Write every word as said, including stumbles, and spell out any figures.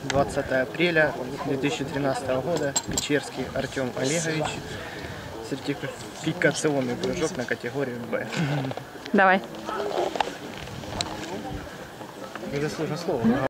двадцатое апреля две тысячи тринадцатого года. Печерский Артем Олегович. Сертификационный прыжок на категорию Б. Давай. Это сложное слово.